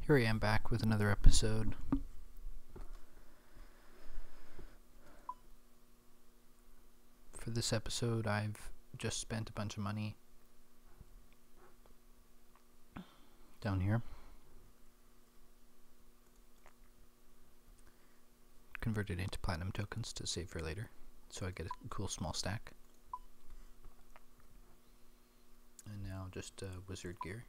Here I am back with another episode. For this episode, I've just spent a bunch of money down here. Converted into platinum tokens to save for later, so I get a cool small stack. And now just wizard gear.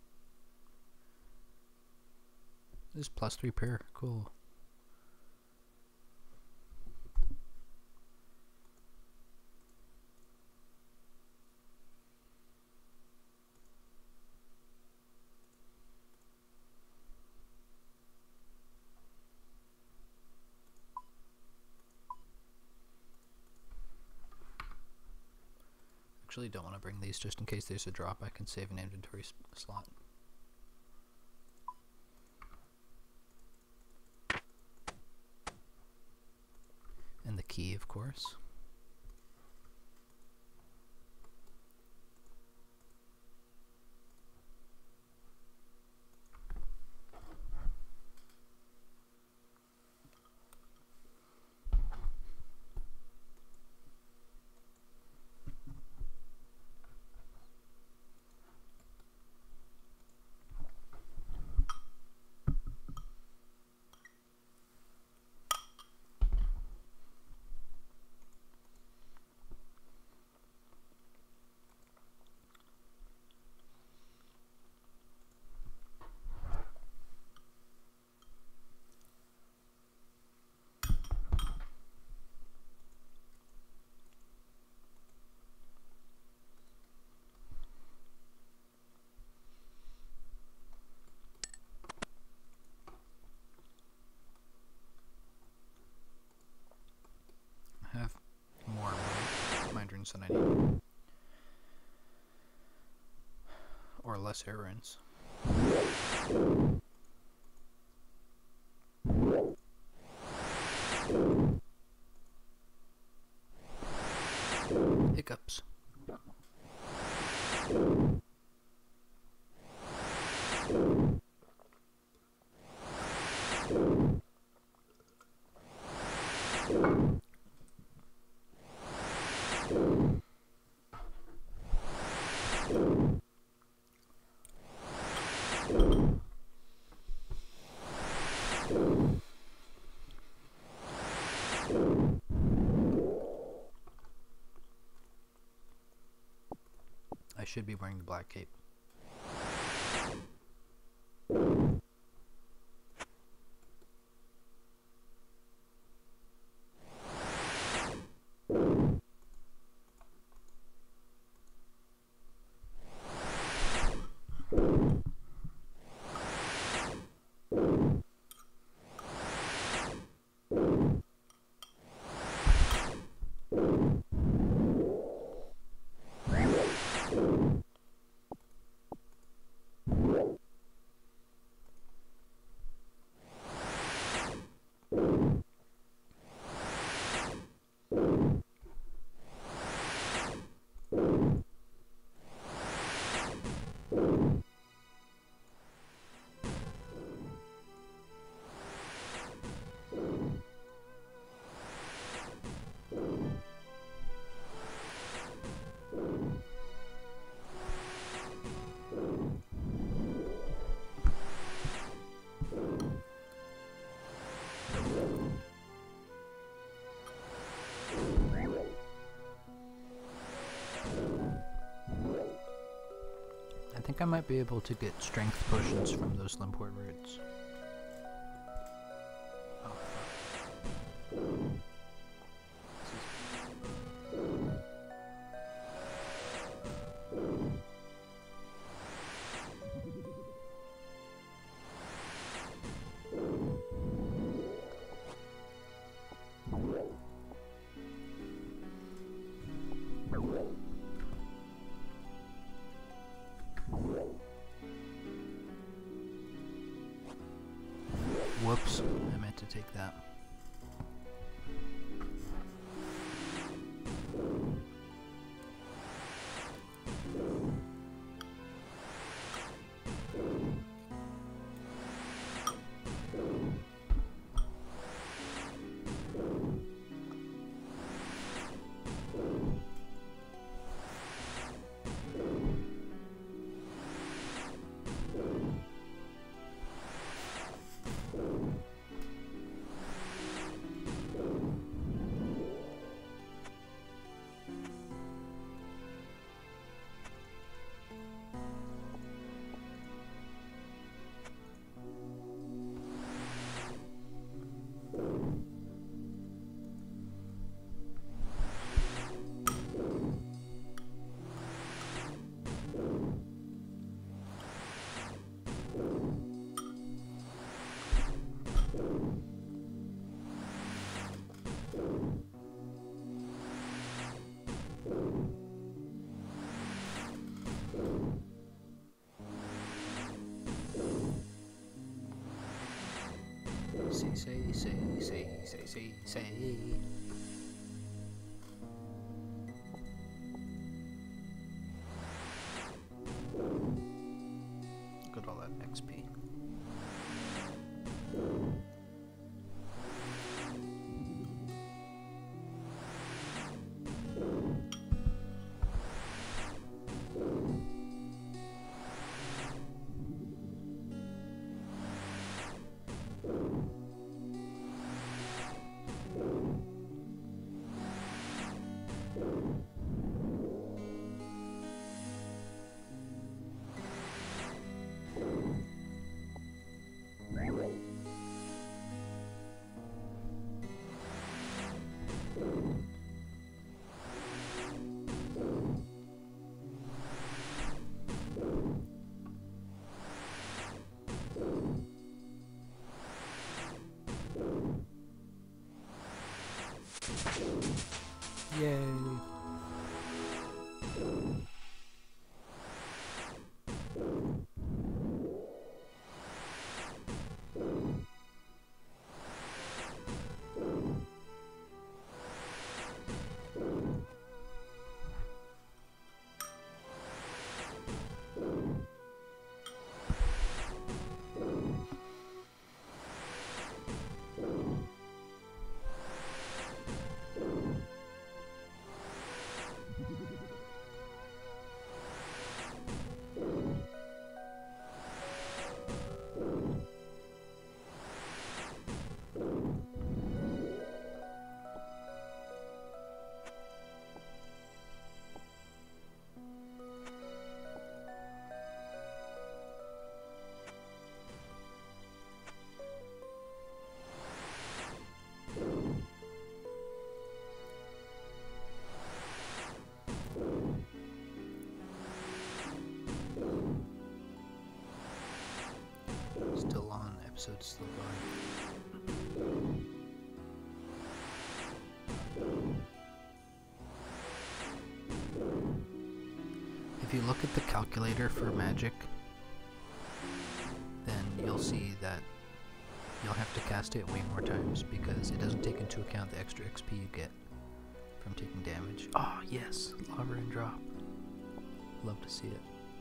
This is +3 pair, cool. Actually don't want to bring these just in case there's a drop. I can save an inventory slot. And the key, of course. Have more mind runes than I need. Or less air runes. Hiccups. I should be wearing the black cape. I think I might be able to get strength potions from those Limport roots. Whoops, I meant to take that. Say. Look at all that XP. Yay! Still on, episode's still going. If you look at the calculator for magic, then you'll see that you'll have to cast it way more times because it doesn't take into account the extra XP you get from taking damage. Oh yes, lava and drop. Love to see it.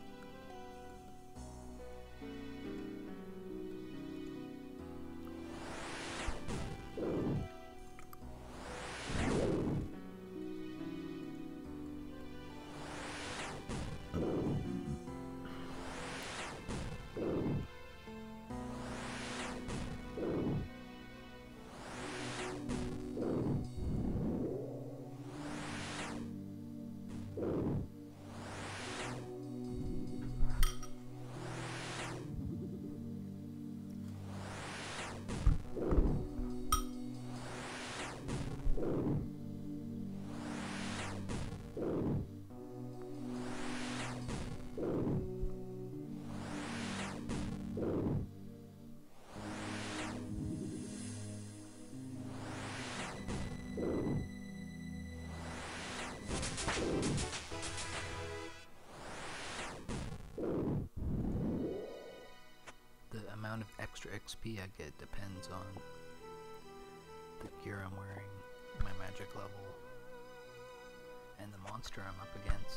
The amount of extra XP I get depends on the gear I'm wearing, my magic level, and the monster I'm up against,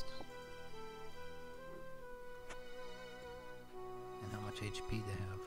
and how much HP they have.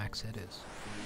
axe head is.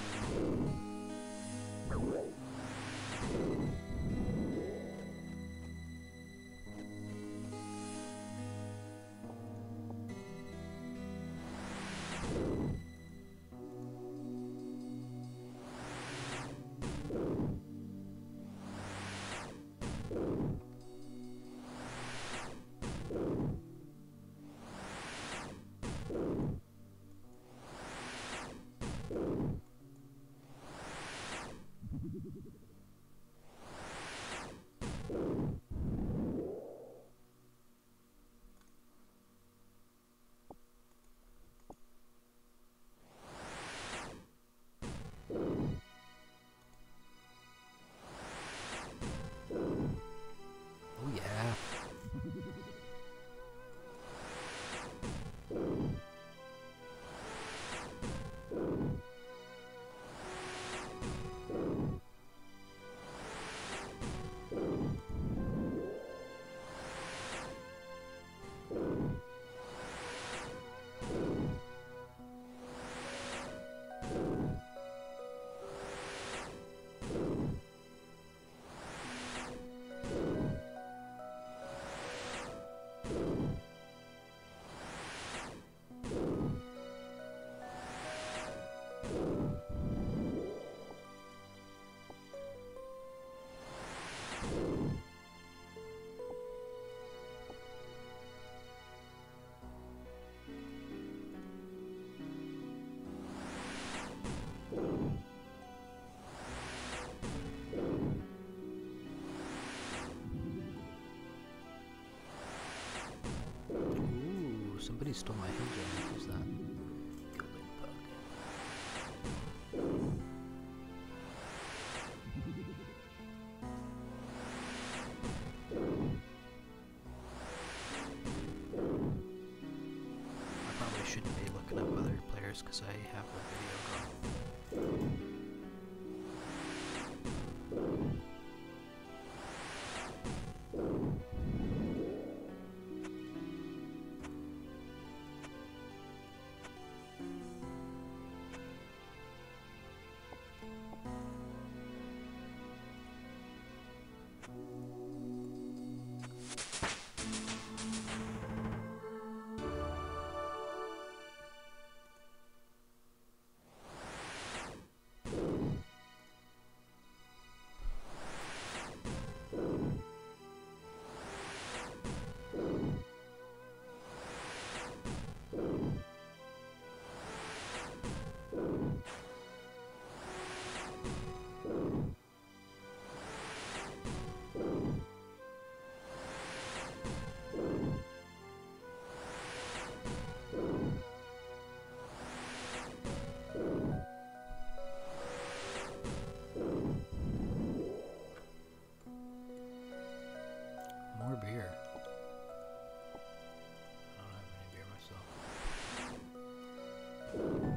Somebody stole my hill gem. Who's that? Golden bug. I probably shouldn't be looking up other players because I have a video going. More beer. I don't have any beer myself.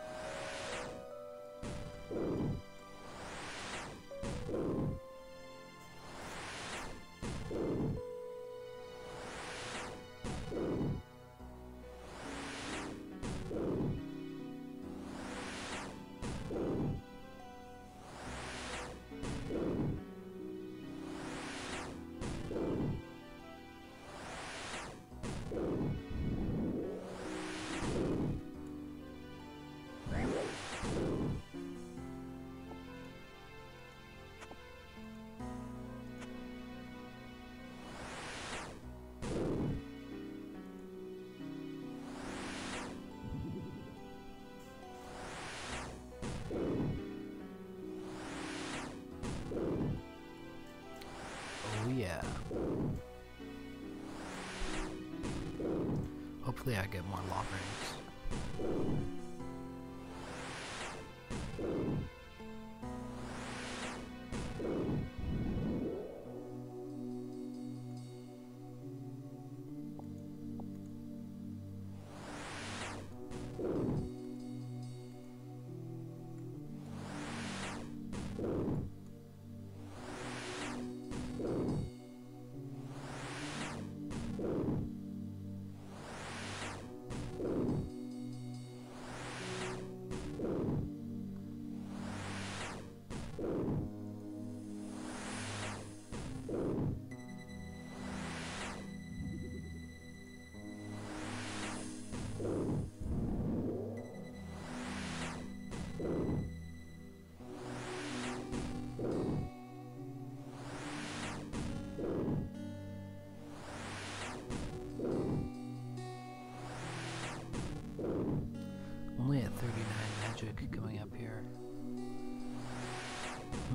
Yeah. Hopefully I get more long rings.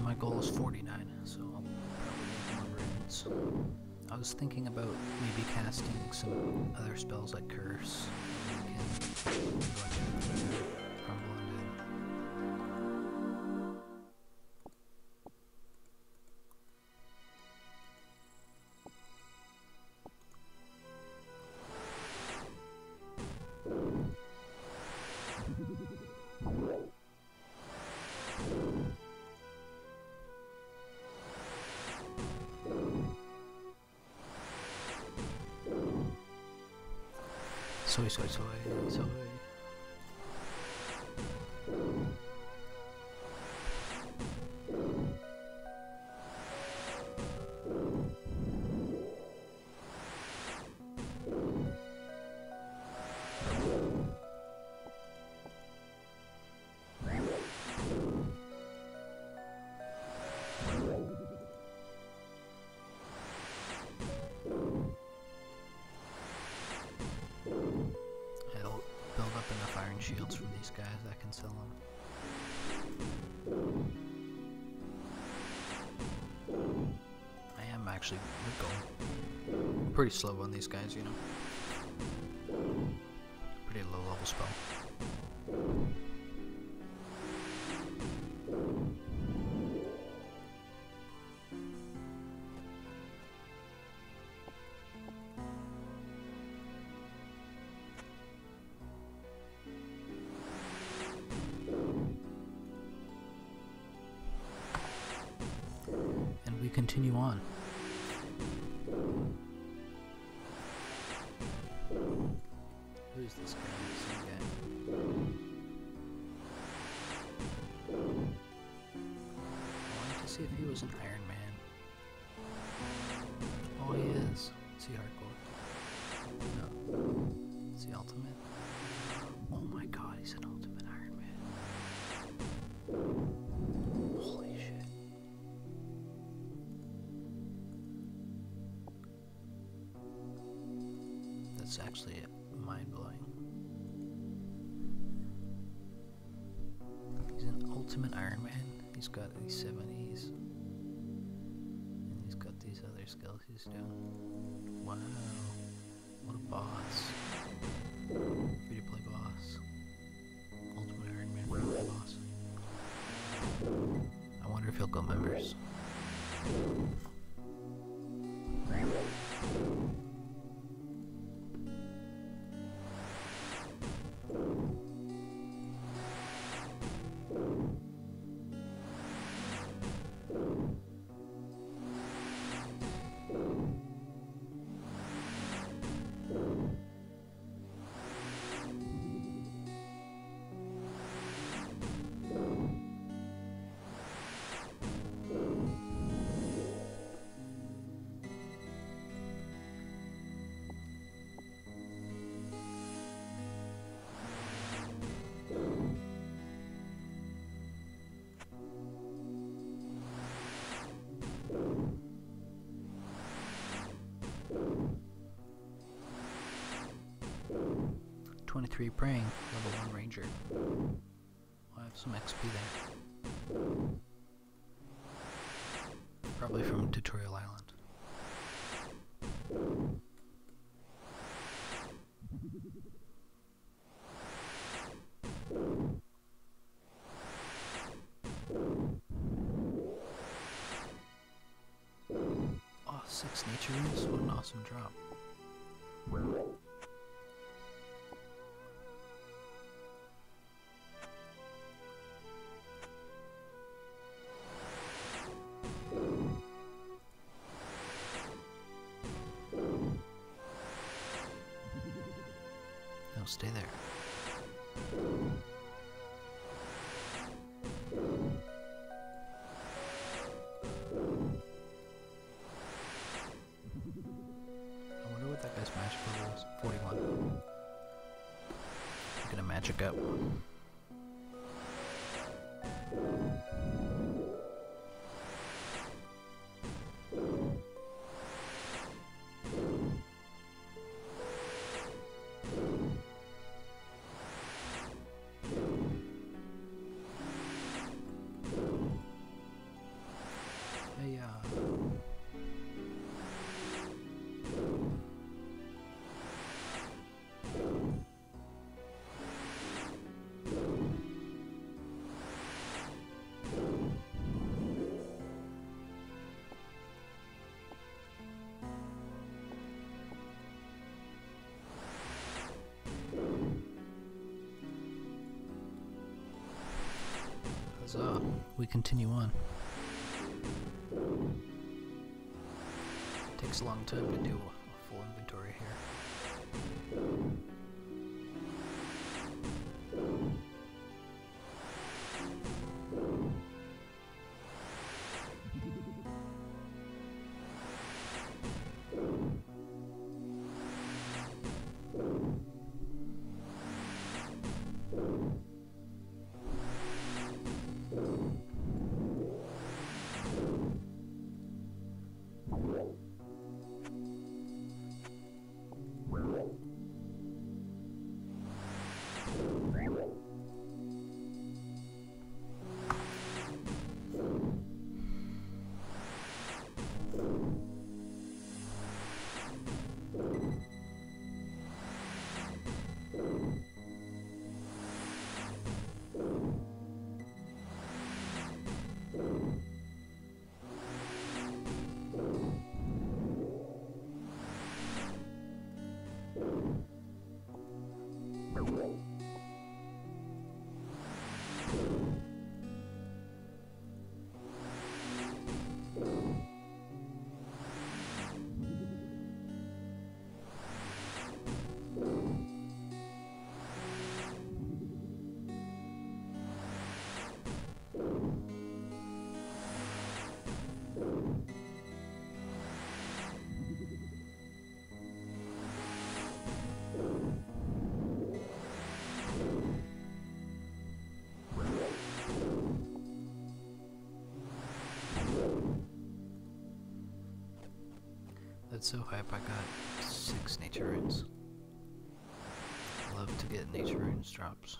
my goal is 49, so I'll probably get more runes. I was thinking about maybe casting some other spells like Curse. We can crumble into it. Soy, soy, soy, soy. Shields from these guys, I can sell them. I am actually going pretty slow on these guys, you know. Pretty low level spell. We continue on. Who's this guy? Some guy. I wanted to see if he was an Ironman. Oh, he is. Is he hardcore? No. Is he ultimate? Oh my god, he's an ultimate Ironman. Holy shit. That's actually mind-blowing. He's an ultimate Ironman. He's got these 70s. And he's got these other skills he's doing. Wow. What a boss. Free-to-play boss. Ultimate Ironman free-to-play boss. I wonder if he'll go members. .23 praying, level 1 ranger. I'll have some XP there. Probably from Tutorial Island. Oh, 6 nature runes? What an awesome drop. No, stay there. I wonder what that guy's magic level is. 41. I'm gonna magic up. we continue on. Takes a long time to do a full inventory here. That's so hype, I got 6 nature runes. Love to get nature runes drops.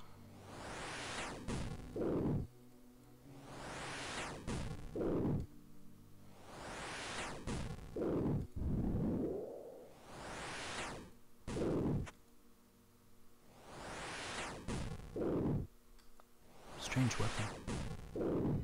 Strange weapon.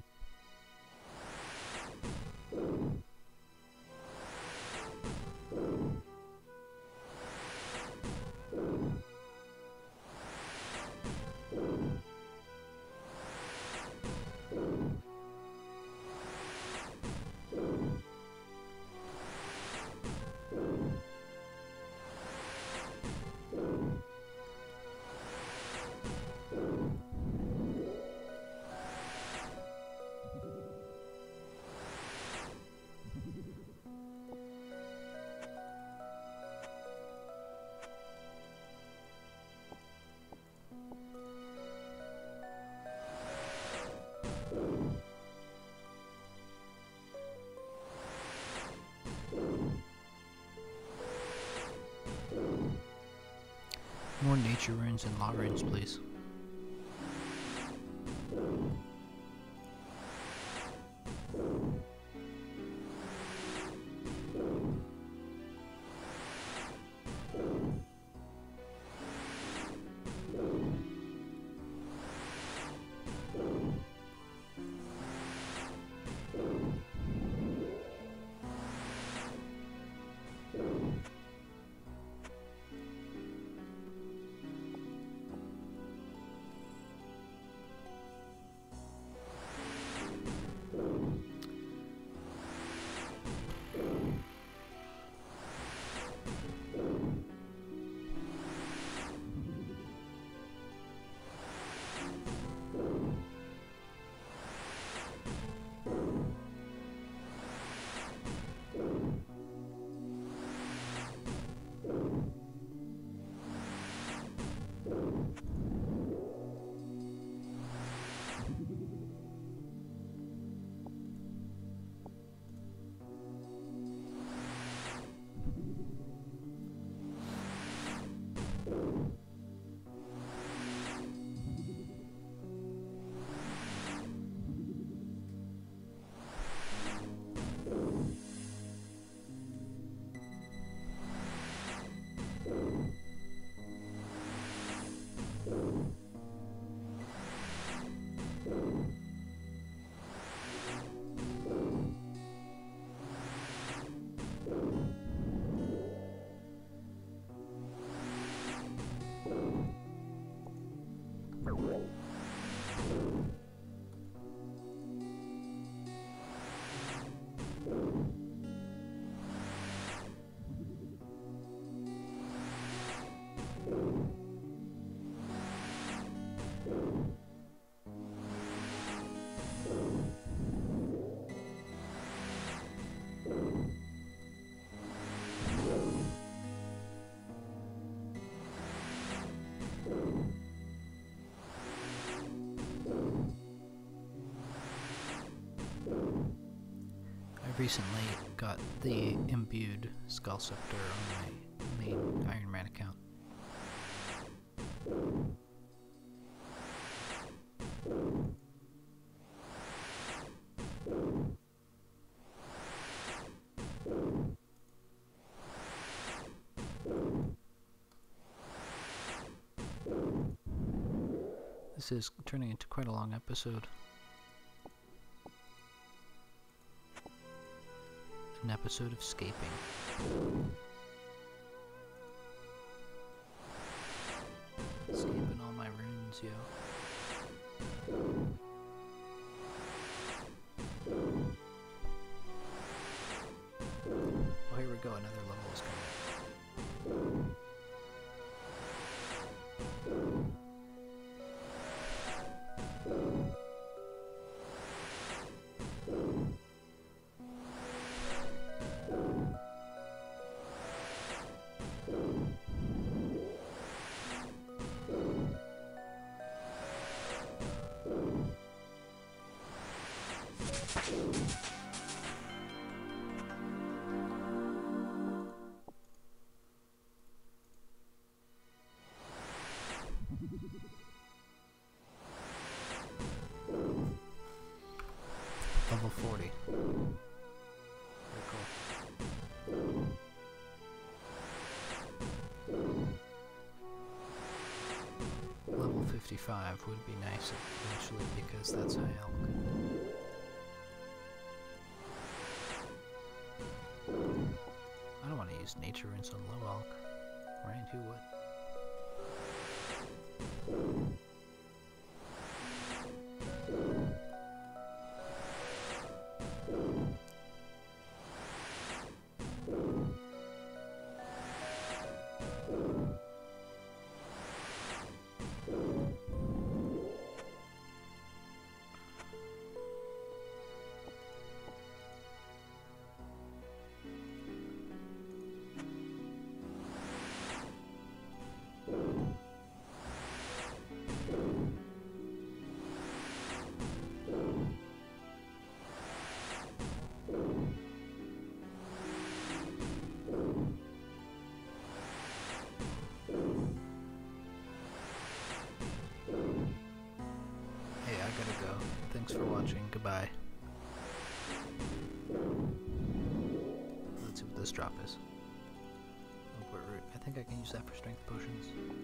More nature runes and law runes, please. Recently got the imbued Skull Scepter on my main Ironman account. This is turning into quite a long episode. An episode of escaping. Escaping all my runes, yo. Oh, here we go, another level is coming. Level 40. Very cool. Level 55 would be nice eventually because that's high elk. I don't want to use nature runes on low elk. Right? Who would? Thanks for watching. Goodbye. Let's see what this drop is. Oakwood root. I think I can use that for strength potions.